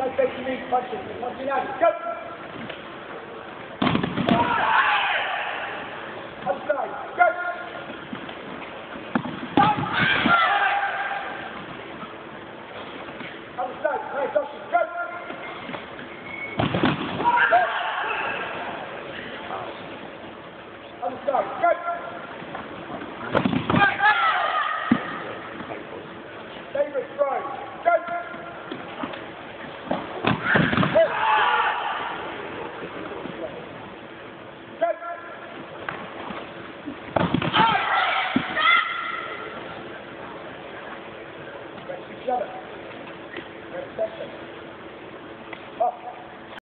Like that you need punches. Once you're out, go!